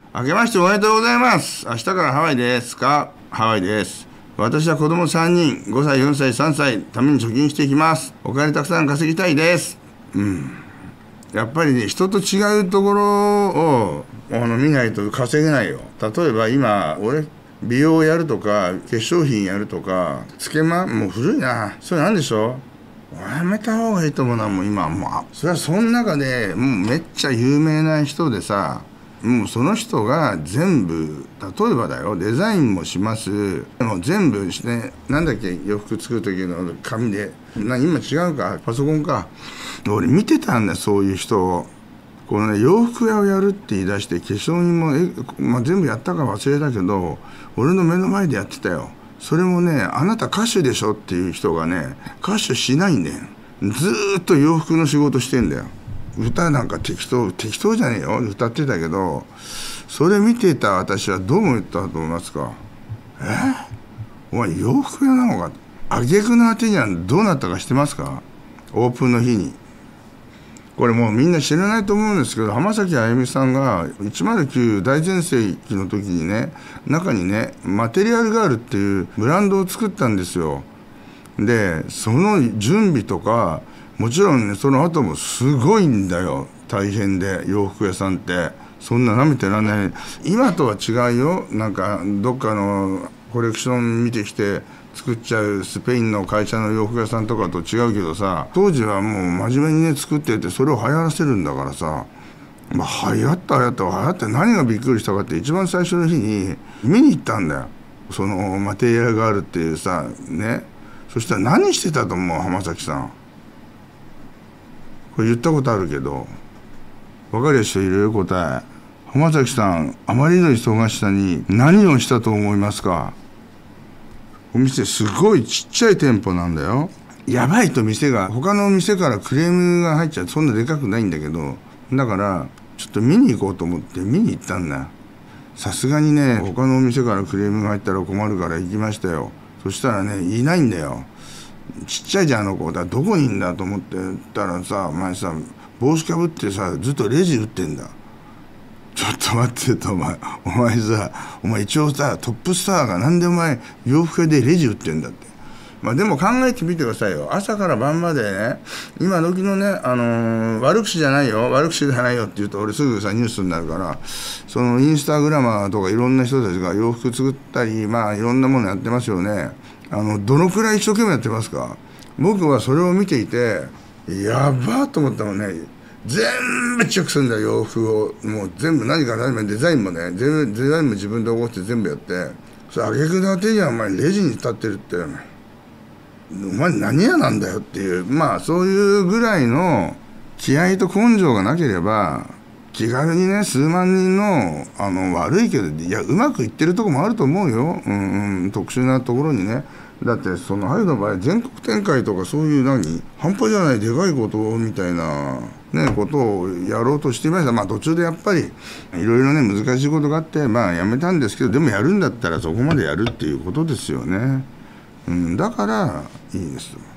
明けましておめでとうございます。明日からハワイですか？ハワイです。私は子供3人、5歳、4歳、3歳、ために貯金していきます。お金たくさん稼ぎたいです。やっぱりね、人と違うところを見ないと稼げないよ。例えば今、俺、美容やるとか、化粧品やるとか、つけま、もう古いな。それなんでしょやめた方がいいと思うな、もう今。もう、それはその中でもうめっちゃ有名な人でさ、もうその人が全部、例えばだよ、デザインもします。もう全部して、なんだっけ、洋服作る時の紙で。今違うか、パソコンか。俺見てたんだよ、そういう人を。このね、洋服屋をやるって言い出して、化粧品も、全部やったか忘れたけど、俺の目の前でやってたよ。それもね、あなた歌手でしょっていう人がね、歌手しないんだよ。ずーっと洋服の仕事してんだよ。歌なんか適当じゃねえよ。歌ってたけど、それ見てた私はどう思ったと思いますか？お前洋服屋なのか？挙句の果てにはどうなったか知ってますか？オープンの日に。これもうみんな知らないと思うんですけど、浜崎あゆみさんが109大全盛期の時にね、中にね、マテリアルガールっていうブランドを作ったんですよ。で、その準備とか、もちろんね、その後もすごいんだよ。大変で、洋服屋さんって。そんな舐めてらんない。今とは違うよ。なんか、どっかのコレクション見てきて作っちゃうスペインの会社の洋服屋さんとかと違うけどさ、当時はもう真面目にね、作ってて、それを流行らせるんだからさ、流行って何がびっくりしたかって、一番最初の日に見に行ったんだよ。そのマテリアルガールっていうさ、ね。そしたら何してたと思う、浜崎さん。これ言ったことあるけど、分かる人いる？答え。浜崎さん、あまりの忙しさに何をしたと思いますか？お店すごいちっちゃい店舗なんだよ。やばいと店が、他の店からクレームが入っちゃう。そんなでかくないんだけど、だからちょっと見に行こうと思って見に行ったんだよ。さすがにね、他のお店からクレームが入ったら困るから行きましたよ。そしたらね、いないんだよ。ちっちゃいじゃん、あの子。だどこにいんだと思ってたらさ、お前さ、帽子かぶってさ、ずっとレジ打ってんだ。ちょっと待ってと、お前一応さ、トップスターがなんでお前洋服屋でレジ打ってんだって。でも考えてみてくださいよ。朝から晩までね、今時のね、悪口じゃないよって言うと俺すぐさニュースになるから、そのインスタグラマーとかいろんな人たちが洋服作ったり、いろんなものやってますよね。どのくらい一生懸命やってますか？僕はそれを見ていて、やばーと思ったのね。全部チェックするんだよ、洋服を。もう全部何から何までデザインもね、デザインも自分で起こして全部やって、それ挙句の果てにはお前レジに立ってるって、お前何屋なんだよっていう、そういうぐらいの気合と根性がなければ、気軽にね、数万人の、悪いけど、いや、うまくいってるとこもあると思うよ。特殊なところにね。だって、その、ハイの場合、全国展開とかそういう半端じゃないでかいことみたいな、ね、ことをやろうとしていました。途中でやっぱり、いろいろね、難しいことがあって、やめたんですけど、でもやるんだったらそこまでやるっていうことですよね。だから、いいです。